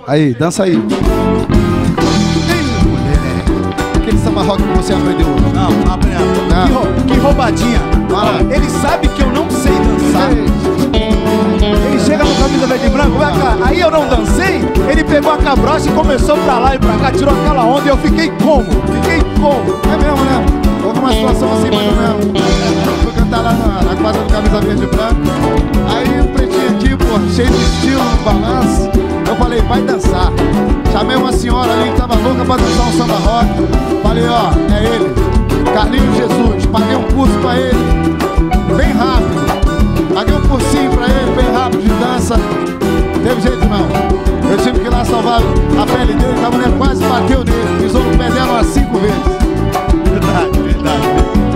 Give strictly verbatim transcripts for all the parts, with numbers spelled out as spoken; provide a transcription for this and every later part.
Aí, dança aí. Aquele samba rock que você aprendeu. Não, não aprendeu. Que, rou que roubadinha. Fala. Ele sabe que eu não sei dançar. Ele chega no camisa verde e branco, vai cá. Aí eu não dancei, ele pegou a cabrocha e começou pra lá e pra cá, tirou aquela onda e eu fiquei como? Fiquei como? É mesmo, né? Houve uma situação assim, mais ou menos. Fui cantar lá na, na quadra do camisa verde e branco. Aí o pretinho aqui, pô, cheio de estilo, balanço. Eu falei, vai dançar. Chamei uma senhora ali que tava louca pra dançar um samba rock. Falei, ó, é ele, Carlinhos Jesus. Paguei um curso pra ele, bem rápido. Paguei um cursinho pra ele, bem rápido de dança. Teve jeito não. Eu tive que ir lá salvar a pele dele, que a mulher quase bateu nele. Pisou no pé dela umas cinco vezes. Verdade, verdade.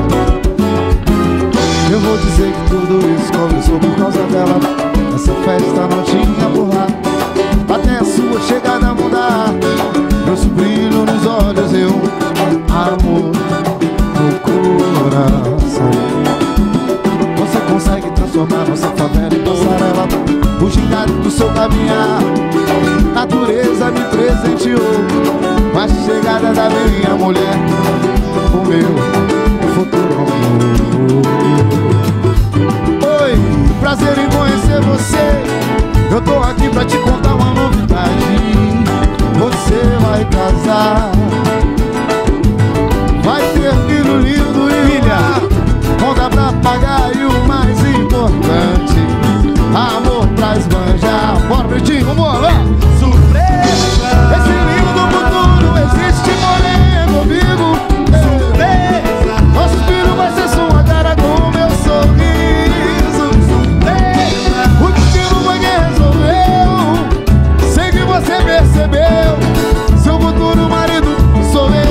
Eu vou dizer que tudo isso começou por causa dela. Essa festa não tinha por lá. Até a sua chegada mudar. Meu brilho nos olhos, eu amor no coração. Você consegue transformar nossa favela em passarela. O gingado do seu caminhar. Natureza me presenteou com a chegada da minha mulher. O meu futuro amor. Oi, prazer em conhecer você. Eu tô aqui pra te contar uma novidade. Você vai casar, vai ter filho lindo e filha, conta pra pagar e o mais importante, amor pra esbanjar. Bora, Pretinho, vambora! Surpresa! Esse lindo futuro existe, porém comigo. Surpresa! Nosso filho vai ser sua cara com meu sorriso. Surpresa! O destino foi quem resolveu. Sei que você percebeu. Seu futuro marido sou eu.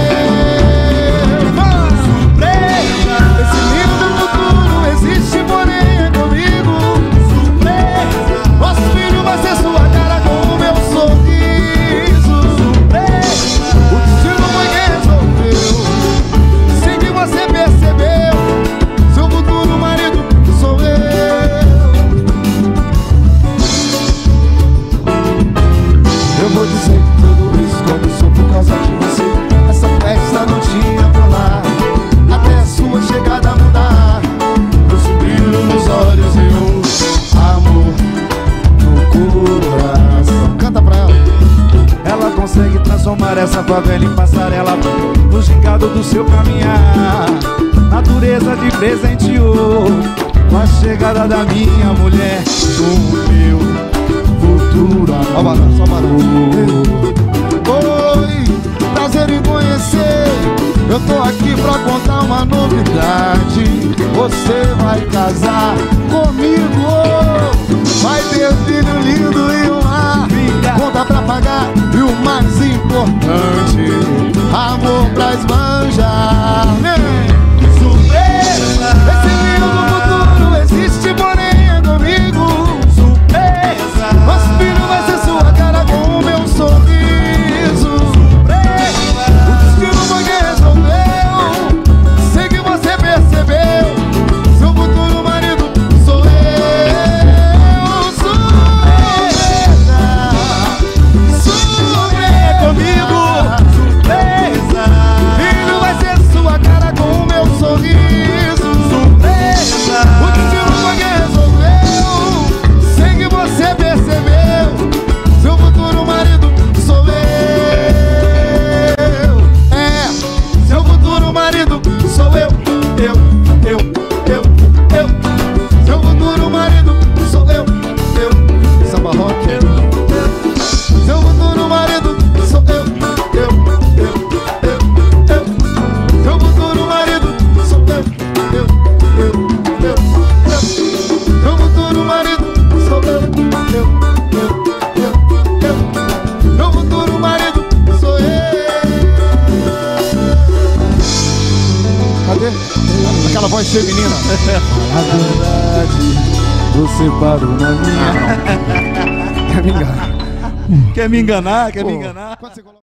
Surpresa! Esse lindo futuro existe, porém é comigo. Surpresa! Nosso filho vai ser sua cara com o meu sorriso. Surpresa! O destino foi quem resolveu. Sei que você percebeu. Seu futuro marido sou eu. Eu vou dizer que tudo isso começou por causa de você. Essa festa não tinha por lá. Até a sua chegada mudar. Meu brilho nos olhos e o amor no coração. Canta pra ela. Ela consegue transformar essa favela em passarela. No gingado do seu caminhar. Natureza te presenteou com a chegada da minha mulher. O meu futuro amor. Só Oi, prazer em conhecer. Eu tô aqui pra contar uma novidade. Você vai casar comigo. Vai ter filho lindo e um lar, conta pra pagar e o mais importante, amor pra esbanjar. Surpresa! Esse lindo futuro existe, porém é comigo. Surpresa! Nosso filho vai ser sua cara com o meu sorriso. Surpresa! O destino foi quem resolveu. Sei que você percebeu. Seu futuro marido sou eu. Surpresa! Surpresa! É comigo! Surpresa! Filho vai ser sua cara com o meu sorriso. Surpresa! O destino foi quem resolveu. Sei que você percebeu. Seu futuro marido sou eu. É, seu futuro marido sou eu. Eu, eu, eu, eu. Seu futuro marido sou eu. Eu, samba rock. Seu futuro marido sou eu. Eu, eu, eu, eu. Seu futuro marido sou eu. Eu, eu, eu, eu. Seu futuro marido sou eu. Eu, eu, eu, eu. Seu futuro marido sou eu. Cadê? Aquela voz feminina. A verdade, você parou na minha. Quer me enganar? Quer me enganar? Quer me Pô, enganar? quando você coloca-